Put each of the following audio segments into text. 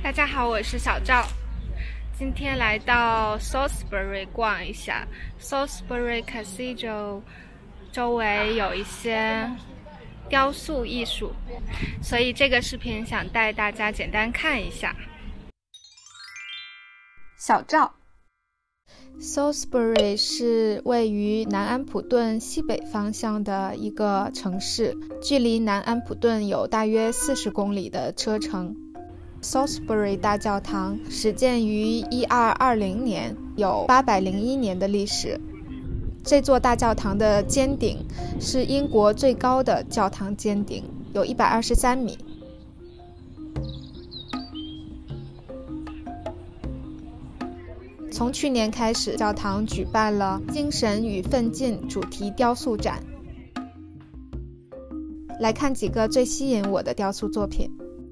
大家好，我是小赵。今天来到 Salisbury 逛一下 Salisbury Cathedral 周围有一些雕塑艺术，所以这个视频想带大家简单看一下。小赵 Salisbury 是位于南安普顿西北方向的一个城市，距离南安普顿有大约40公里的车程。Salisbury 大教堂始建于1220年，有801年的历史。这座大教堂的尖顶是英国最高的教堂尖顶，有123米。从去年开始，教堂举办了精神与奋进主题雕塑展。来看几个最吸引我的雕塑作品。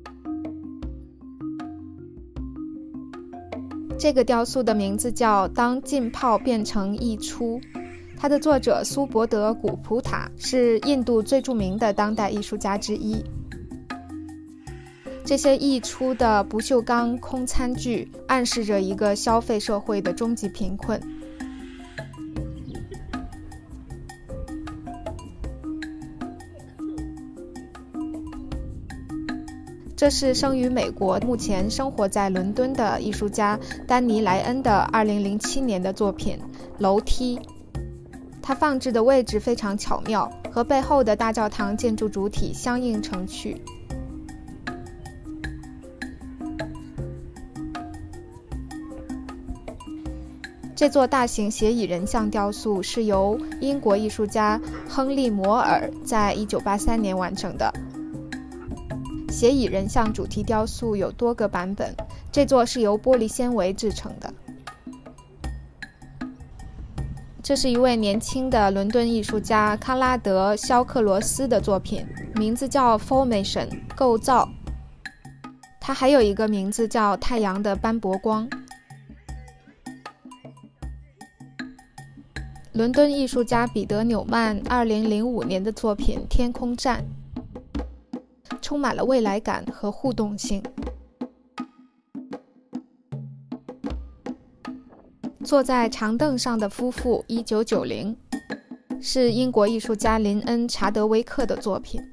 这个雕塑的名字叫《当浸泡变成溢出》，它的作者苏伯德·古普塔是印度最著名的当代艺术家之一。这些溢出的不锈钢空餐具暗示着一个消费社会的终极贫困。这是生于美国，目前生活在伦敦的艺术家丹尼·莱恩的2007年的作品《楼梯》。它放置的位置非常巧妙，和背后的大教堂建筑主体相映成趣。这座大型斜倚人像雕塑是由英国艺术家亨利·摩尔在1983年完成的。斜倚人像主题雕塑有多个版本，这座是由玻璃纤维制成的。这是一位年轻的伦敦艺术家康拉德·肖克罗斯的作品，名字叫 Formation 构造。他还有一个名字叫太阳的斑驳光。伦敦艺术家彼得·纽曼2005年的作品《天空站》充满了未来感和互动性。坐在长凳上的夫妇1990是英国艺术家林恩·查德威克的作品。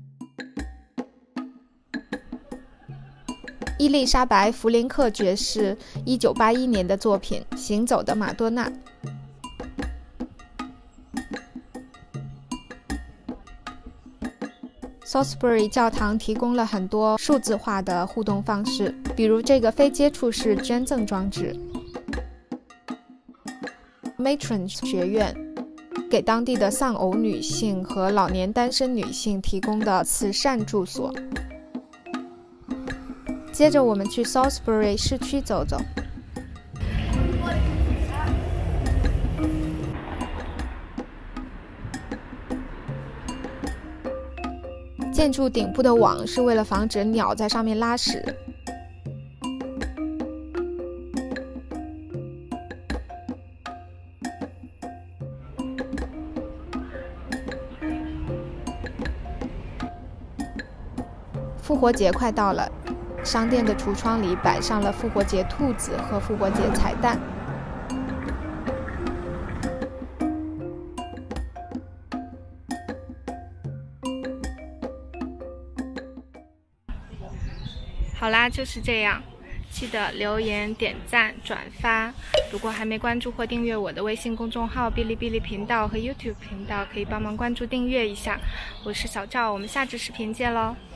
伊丽莎白·弗林克爵士1981年的作品《行走的马多纳》。Salisbury 教堂提供了很多数字化的互动方式，比如这个非接触式捐赠装置。Matron 学院给当地的丧偶女性和老年单身女性提供的慈善住所。接着我们去 Salisbury 市区走走。建筑顶部的网是为了防止鸟在上面拉屎。复活节快到了，商店的橱窗里摆上了复活节兔子和复活节彩蛋。好啦，就是这样，记得留言、点赞、转发。如果还没关注或订阅我的微信公众号、哔哩哔哩频道和 YouTube 频道，可以帮忙关注订阅一下。我是小赵，我们下支视频见喽。